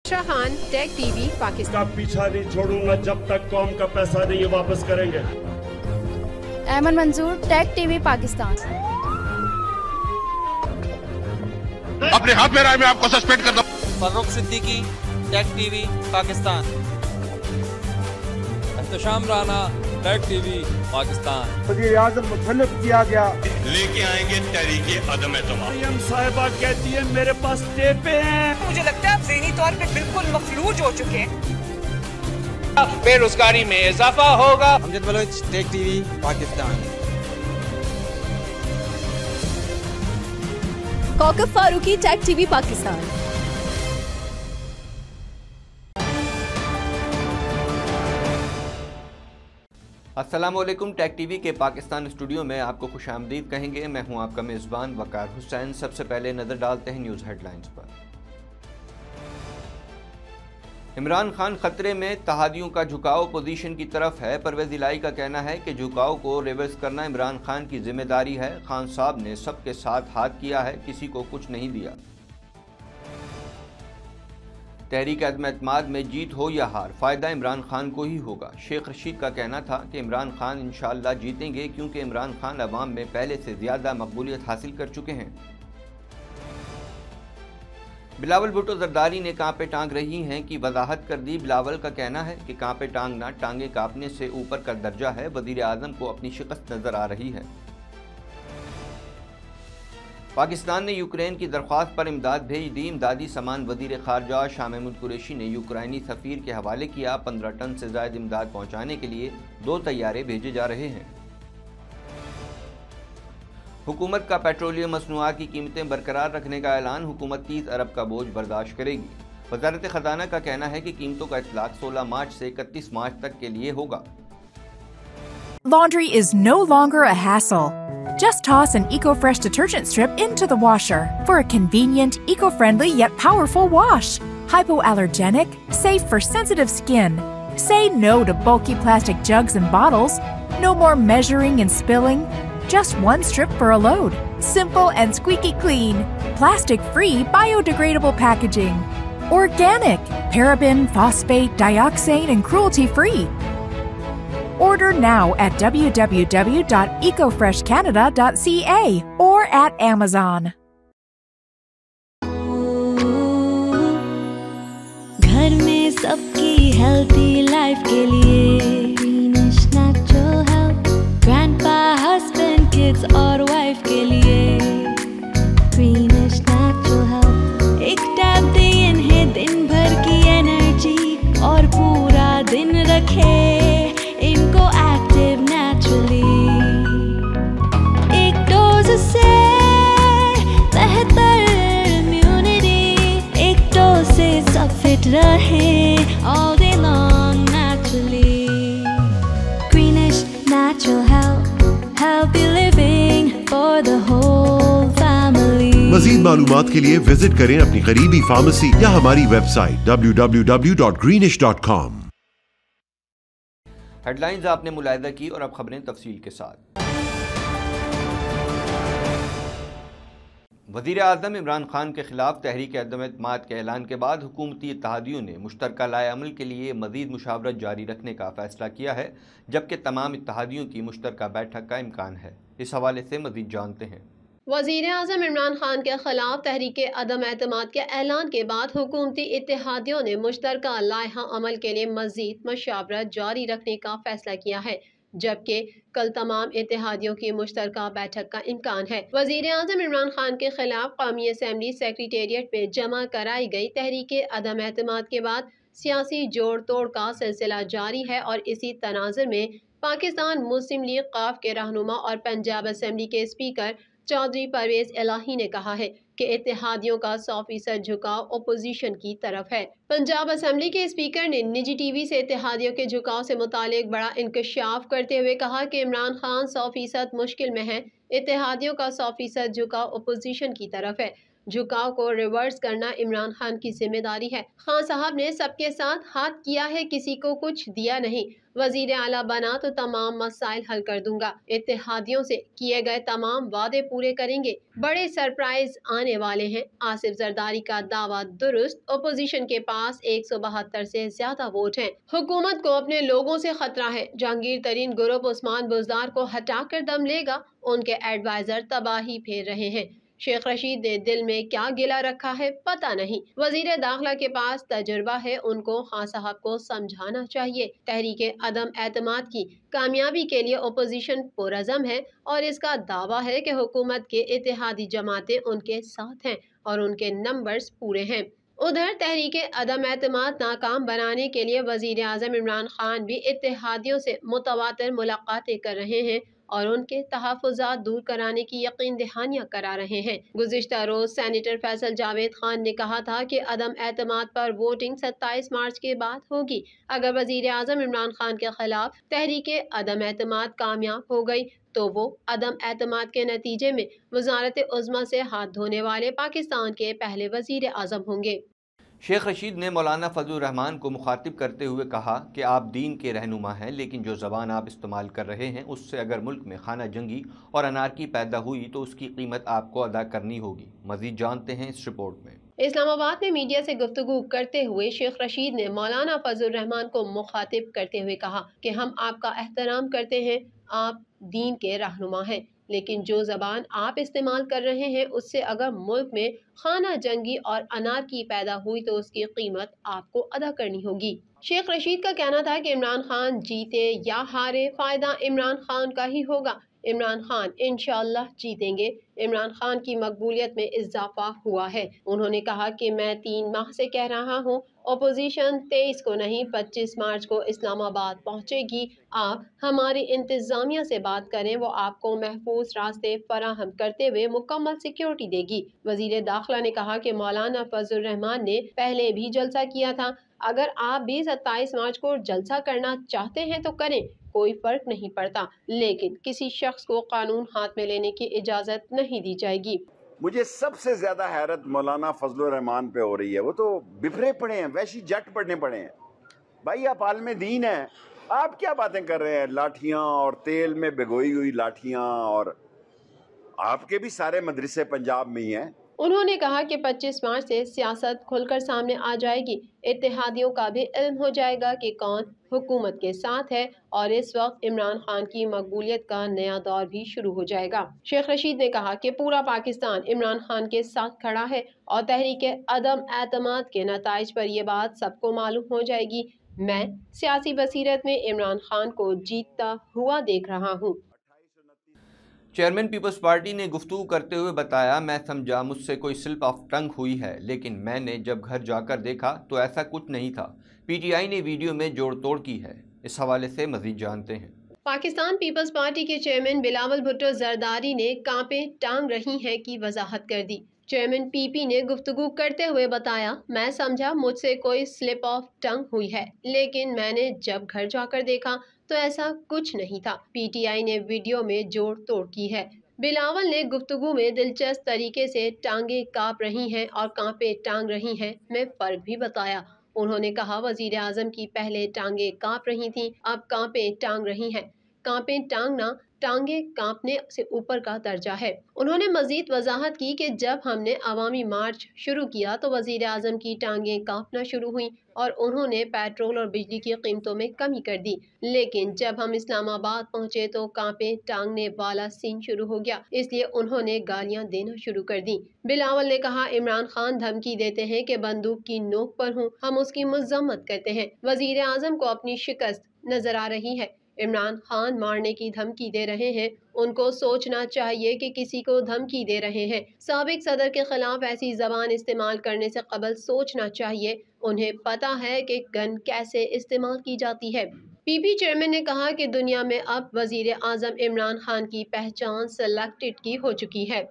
शाहान take TV Pakistan का पीछा नहीं छोड़ूंगा जब तक कौम का पैसा नहीं वापस करेंगे। अहमद मंजूर टेक टीवी पाकिस्तान। अपने हाथ में राय में आपको सस्पेंड कर दो। Farrukh Siddiqui tech TV Pakistan. Ehtisham Rana tech TV Pakistan. वज़ीर-ए-आज़म मुतल्लफ किया गया, लेके आएंगे तहरीके अदम एतमाद। मरियम साहिबा कहती है मेरे पास टेपें हैं। मुझे लगता है आप ज़हनी तौर पे बिल्कुल मफलूज हो चुके हैं। बेरोजगारी में इजाफा होगा। Amjad Baloch tech TV Pakistan. Kaukab Farooqui tech TV Pakistan. अस्सलामुअलैकुम। टेक टीवी के पाकिस्तान स्टूडियो में आपको खुशामदीद कहेंगे। मैं हूं आपका मेज़बान वकार हुसैन। सबसे पहले नज़र डालते हैं न्यूज़ हेडलाइंस पर। इमरान खान खतरे में, तहादियों का झुकाव पोजीशन की तरफ है। परवेज़ इलाही का कहना है कि झुकाव को रिवर्स करना इमरान खान की जिम्मेदारी है। खान साहब ने सबके साथ हाथ किया है, किसी को कुछ नहीं दिया। तहरीक अदम-ए-एतमाद में जीत हो या हार, फ़ायदा इमरान खान को ही होगा। शेख रशीद का कहना था कि इमरान खान इंशाअल्लाह जीतेंगे, क्योंकि इमरान खान अवाम में पहले से ज़्यादा मकबूलियत हासिल कर चुके हैं। बिलावल भुट्टो जरदारी ने कांपे टांग रही हैं की वजाहत कर दी। बिलावल का कहना है कि कांपे टांगना टांगे कांपने से ऊपर का दर्जा है। वज़ीर आज़म को अपनी शिकस्त नज़र आ रही है। पाकिस्तान ने यूक्रेन की दरख्वास्त पर इमदाद भेज दी। इमदादी सामान वज़ीर ख़ारजा शाह महमूद कुरैशी ने यूक्राइनी सफ़ीर के हवाले किया। 15 टन से ज़ायद इमदाद पहुँचाने के लिए 2 तैयारे भेजे जा रहे हैं। हुकूमत का पेट्रोलियम मसनूआत की कीमतें बरकरार रखने का ऐलान। हुकूमत 30 अरब का बोझ बर्दाश्त करेगी। वज़ारत ख़ज़ाना का कहना है कि कीमतों का इतलाक़ 16 मार्च से 31 मार्च तक के लिए होगा। Laundry is no longer a hassle. Just toss an EcoFresh detergent strip into the washer for a convenient, eco-friendly yet powerful wash. Hypoallergenic, safe for sensitive skin. Say no to bulky plastic jugs and bottles. No more measuring and spilling. Just one strip for a load. Simple and squeaky clean. Plastic-free, biodegradable packaging. Organic, paraben, phosphate, dioxane, and cruelty-free. Order now at www.ecofreshcanada.ca or at Amazon. घर में सबकी healthy life के लिए Greenish Natural Health. Grandpa, husband, kids और wife के लिए Greenish Natural Health. एक tab दे इन्हें दिन भर की energy और पूरा दिन रखे इनको एक्टिव नेचुरली। एक डोज से बेहतर इम्यूनिटी, एक डोज से सब फिट रहे all day long naturally. Greenish natural health, healthy living for the whole family. मज़ीद मालूमात के लिए विजिट करें अपनी करीबी फार्मेसी या हमारी वेबसाइट www.greenish.com। हेडलाइंस आपने मुलाहिजा की और अब खबरें तफसील के साथ। वज़ीर आज़म इमरान खान के खिलाफ तहरीक अदम-ए-एतमाद के ऐलान के बाद हुकूमती इत्तेहादियों ने मुश्तरका लाए अमल के लिए मज़ीद मुशावरत जारी रखने का फ़ैसला किया है, जबकि तमाम इत्तेहादियों की मुश्तरका बैठक का इम्कान है। इस हवाले से मज़ीद जानते हैं। वज़ीर-ए-आज़म इमरान खान के खिलाफ तहरीक अदम-ए-एतमाद के ऐलान के बाद हुकूमती इत्तेहादियों ने मुश्तरका लाइहा अमल के लिए मज़ीद मशावरत जारी रखने का फैसला किया है, जबकि कल तमाम इत्तेहादियों की मुश्तरका बैठक का इम्कान है। वज़ीर-ए-आज़म इमरान खान के खिलाफ कौमी असम्बली सेक्रेटेरिएट में जमा कराई गई तहरीक अदम-ए-एतमाद के बाद सियासी जोड़ तोड़ का सिलसिला जारी है और इसी तनाज़ुर में पाकिस्तान मुस्लिम लीग क़ाफ के रहनुमा और पंजाब असम्बली के स्पीकर चौधरी परवेज़ इलाही ने कहा है कि इत्तेहादियों का 100% झुकाव ओपोजिशन की तरफ है। पंजाब असम्बली के स्पीकर ने निजी टीवी से इत्तेहादियों के झुकाव से मुतालिक बड़ा इंकशाफ करते हुए कहा कि इमरान खान 100% मुश्किल में है। इत्तेहादियों का 100% झुकाव ओपोजिशन की तरफ है। झुकाव को रिवर्स करना इमरान खान की जिम्मेदारी है। खान साहब ने सबके साथ हाथ किया है, किसी को कुछ दिया नहीं। वजीर आला बना तो तमाम मसाइल हल कर दूंगा, इत्तेहादियों से किए गए तमाम वादे पूरे करेंगे, बड़े सरप्राइज आने वाले हैं। आसिफ जरदारी का दावा दुरुस्त, अपोजिशन के पास 172 से ज्यादा वोट हैं। हुकूमत को अपने लोगों से खतरा है। जहांगीर तरीन ग्रुप उस्मान बुजदार को हटाकर दम लेगा, उनके एडवाइजर तबाही फेर रहे हैं। शेख रशीद ने दिल में क्या गिला रखा है पता नहीं। वजीर दाखिला के पास तजुर्बा है, उनको खान साहब को समझाना चाहिए। तहरीके अदम एतमाद की कामयाबी के लिए अपोजिशन पुरज़म है और इसका दावा है कि हुकूमत के इत्तेहादी जमातें उनके साथ हैं और उनके नंबर्स पूरे हैं। उधर तहरीके अदम एतमाद नाकाम बनाने के लिए वजीर आज़म इमरान खान भी इत्तेहादियों से मुतवातिर मुलाकातें कर रहे हैं और उनके तहफ़्फ़ुज़ात दूर कराने की यकीन दहानियाँ करा रहे हैं। गुज़िश्ता रोज़ सेनेटर फैसल जावेद खान ने कहा था कि अदम एतमाद पर वोटिंग 27 मार्च के बाद होगी। अगर वज़ीर आज़म इमरान खान के खिलाफ तहरीके अदम एतमाद कामयाब हो गई तो वो अदम एतमाद के नतीजे में वज़ारत उज़्मा से हाथ धोने वाले पाकिस्तान के पहले वज़ीर आज़म होंगे। शेख रशीद ने मौलाना फजलुर रहमान को मुखातिब करते हुए कहा कि आप दीन के रहनुमा हैं, लेकिन जो ज़बान आप इस्तेमाल कर रहे हैं उससे अगर मुल्क में खाना जंगी और अनारकी पैदा हुई तो उसकी कीमत आपको अदा करनी होगी। मज़ीद जानते हैं इस रिपोर्ट में। इस्लामाबाद में मीडिया से गुफ्तगू करते हुए शेख रशीद ने मौलाना फजलुर रहमान को मुखातिब करते हुए कहा कि हम आपका एहतराम करते हैं, आप दीन के रहनुमा हैं, लेकिन जो ज़बान आप इस्तेमाल कर रहे हैं उससे अगर मुल्क में खाना जंगी और अनारकी पैदा हुई तो उसकी कीमत आपको अदा करनी होगी। शेख रशीद का कहना था कि इमरान खान जीते या हारे फ़ायदा इमरान खान का ही होगा। इमरान खान इंशाअल्लाह जीतेंगे। इमरान खान की मकबूलियत में इजाफा हुआ है। उन्होंने कहा कि मैं 3 माह से कह रहा हूँ, अपोजिशन 23 को नहीं 25 मार्च को इस्लामाबाद पहुँचेगी। आप हमारी इंतज़ामिया से बात करें, वो आपको महफूज रास्ते फराहम करते हुए मुकम्मल सिक्योरिटी देगी। वज़ीर दाखिला ने कहा कि मौलाना फजलुर रहमान ने पहले भी जलसा किया था, अगर आप भी 27 मार्च को जलसा करना चाहते हैं तो करें, कोई फर्क नहीं पड़ता, लेकिन किसी शख्स को कानून हाथ में लेने की इजाजत नहीं दी जाएगी। मुझे सबसे ज्यादा हैरत मौलाना फजलुर रहमान पे हो रही है। वो तो बिफरे पड़े हैं, वैसी जट पड़ने पड़े हैं। भाई आप आलम दीन हैं, आप क्या बातें कर रहे हैं? लाठियां और तेल में भिगोई हुई लाठियां, और आपके भी सारे मदरसे पंजाब में ही हैं। उन्होंने कहा कि 25 मार्च से सियासत खुलकर सामने आ जाएगी, इत्तेहादियों का भी इल्म हो जाएगा कि कौन हुकूमत के साथ है और इस वक्त इमरान खान की मकबूलियत का नया दौर भी शुरू हो जाएगा। शेख रशीद ने कहा कि पूरा पाकिस्तान इमरान खान के साथ खड़ा है और तहरीके अदम एतमाद के नताइज पर यह बात सबको मालूम हो जाएगी। मैं सियासी बसीरत में इमरान खान को जीतता हुआ देख रहा हूँ। चेयरमैन पीपल्स पार्टी ने गुफ्तगू करते हुए बताया, मैं समझा मुझसे कोई स्लिप ऑफ टंग हुई है, लेकिन मैंने जब घर जाकर देखा तो ऐसा कुछ नहीं था। पीटीआई ने वीडियो में जोड़ तोड़ की है। इस हवाले से मजीद जानते हैं। पाकिस्तान पीपल्स पार्टी के चेयरमैन बिलावल भुट्टो जरदारी ने कांपे टांग रही हैं की वजाहत कर दी। चेयरमैन पीपी ने गुफ्तगू करते हुए बताया, मैं समझा मुझसे कोई स्लिप ऑफ टंग हुई है, लेकिन मैंने जब घर जाकर देखा तो ऐसा कुछ नहीं था। पीटीआई ने वीडियो में जोड़ तोड़ की है। बिलावल ने गुफ्तगू में दिलचस्प तरीके से टांगे कांप रही हैं और कांपे टांग रही हैं में फ़र्क भी बताया। उन्होंने कहा, वज़ीर आज़म की पहले टांगे कांप रही थीं, अब कांपे टांग रही हैं। कांपे टांगना टांगे कांपने से ऊपर का दर्जा है। उन्होंने मजीद वजाहत की कि जब हमने अवामी मार्च शुरू किया तो वज़ीर आज़म की टांगे कांपना शुरू हुई और उन्होंने पेट्रोल और बिजली की कीमतों में कमी कर दी, लेकिन जब हम इस्लामाबाद पहुंचे तो कांपे टांगने वाला सीन शुरू हो गया, इसलिए उन्होंने गालियां देना शुरू कर दी। बिलावल ने कहा, इमरान खान धमकी देते हैं कि बंदूक की नोक पर हूँ, हम उसकी मजम्मत करते हैं। वज़ीर आज़म को अपनी शिकस्त नजर आ रही है। इमरान खान मारने की धमकी दे रहे हैं, उनको सोचना चाहिए कि किसी को धमकी दे रहे हैं। साबिक सदर के खिलाफ ऐसी जबान इस्तेमाल करने से कबल सोचना चाहिए, उन्हें पता है कि गन कैसे इस्तेमाल की जाती है। पीपी चेयरमैन ने कहा कि दुनिया में अब वजीर आज़म इमरान खान की पहचान सेलेक्टेड की हो चुकी है।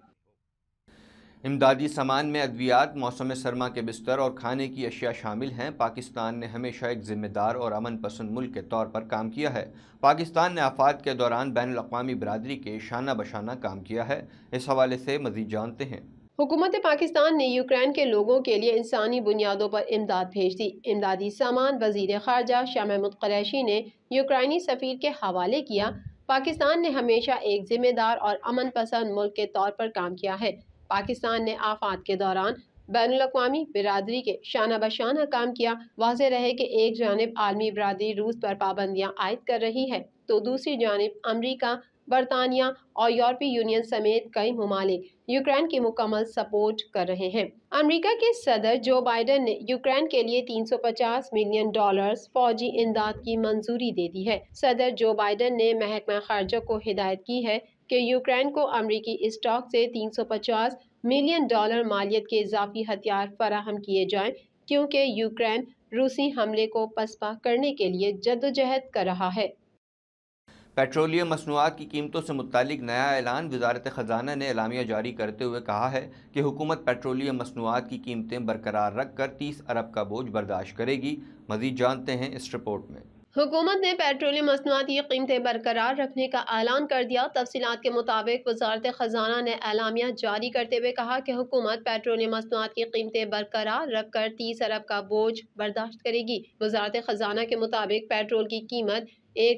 इमदादी सामान में अद्वियात, मौसम सरमा के बिस्तर और खाने की अशिया शामिल हैं। पाकिस्तान ने हमेशा एक जिम्मेदार और अमन पसंद मुल्क के तौर पर काम किया है। पाकिस्तान ने आफात के दौरान बैनुल अक़वामी बरादरी के शाना बशाना काम किया है। इस हवाले से मज़ीद जानते हैं। हुकूमत पाकिस्तान ने यूक्रेन के लोगों के लिए इंसानी बुनियादों पर इमदाद भेज दी। इमदादी सामान वज़ीर ख़ारजा शाह महमूद कुरैशी ने यूक्रेनी सफ़ीर के हवाले किया। पाकिस्तान ने हमेशा एक जिम्मेदार और अमन पसंद मुल्क के तौर पर काम किया है। पाकिस्तान ने आफात के दौरान बैनुल-अक़वामी बिरादरी के शाना बशाना काम किया। वाज़ेह रहे कि एक जानिब आलमी बिरादरी रूस पर पाबंदियाँ आयद कर रही है तो दूसरी जानिब अमरीका, बरतानिया और यूरोपीय यूनियन समेत कई ममालिक यूक्रेन की मुकम्मल सपोर्ट कर रहे हैं। अमेरिका के सदर जो बाइडन ने यूक्रेन के लिए $350 मिलियन फौजी इमदाद की मंजूरी दे दी है। सदर जो बाइडन ने महकमा खारजा को हिदायत की है कि यूक्रेन को अमरीकी स्टॉक से $350 मिलियन मालियत के इजाफी हथियार फराहम किए जाएं, क्योंकि यूक्रेन रूसी हमले को पसपा करने के लिए जद्दोजहद कर रहा है। पेट्रोलियम मसनूआत की कीमतों से मुतालिक नया ऐलान। वज़ारत ख़जाना ने एलामिया जारी करते हुए कहा है कि हुकूमत पेट्रोलियम मसनूआत की कीमतें बरकरार रखकर 30 अरब का बोझ बर्दाश्त करेगी। मज़ीद जानते हैं इस रिपोर्ट में। हुकूमत ने पेट्रोलियम मसनूआत की कीमतें बरकरार रखने का ऐलान कर दिया। तफसीलात के मुताबिक वज़ारत ख़जाना ने एलामिया जारी करते हुए कहा कि हुकूमत पेट्रोलियम मसनूआत की कीमतें बरकरार रखकर 30 अरब का बोझ बर्दाश्त करेगी। वज़ारत ख़जाना के मुताबिक पेट्रोल की कीमत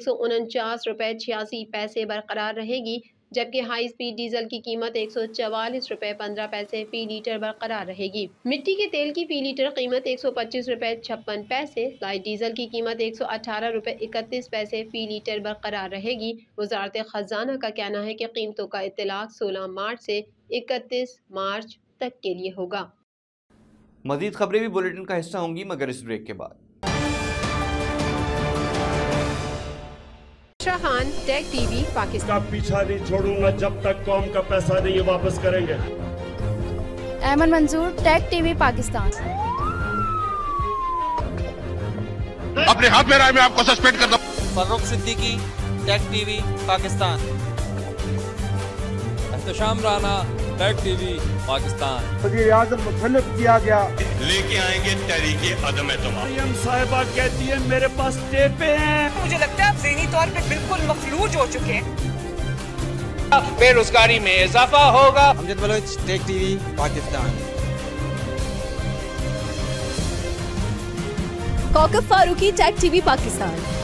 $149.86 बरकरार रहेगी, जबकि हाई स्पीड डीजल की कीमत $144.15 फी लीटर बरकरार रहेगी। मिट्टी के तेल की फी लीटर कीमत $125.56, लाइट डीजल की कीमत $118.31 फी लीटर बरकरार रहेगी। वज़ारत ख़जाना का कहना है कि कीमतों का इत्तलाक 16 मार्च से 31 मार्च तक के लिए होगा। मज़ीद खबरें भी बुलेटिन का हिस्सा होंगी, मगर इस ब्रेक के बाद। खान टेक टीवी पाकिस्तान का पीछा नहीं छोड़ूंगा जब तक कौम का पैसा नहीं वापस करेंगे। अहमद मंजूर, टेक टीवी पाकिस्तान। अपने हाथ में रहा है, मैं आपको सस्पेंड कर दूं। Farrukh Siddiqui, tech TV Pakistan. Ehtisham Rana, tech TV Pakistan. वज़ीर-ए-आज़म मुतल्लफ किया गया, लेके आएंगे तहरीके अदम एतमाद। मरियम साहिबा कहती है मेरे पास टेपें हैं। मुझे लगता है आप ज़हनी तौर पे बिल्कुल मफलूज हो चुके हैं। बेरोजगारी में इजाफा होगा। Amjad Baloch, tech TV Pakistan. Kaukab Farooqui, tech TV Pakistan.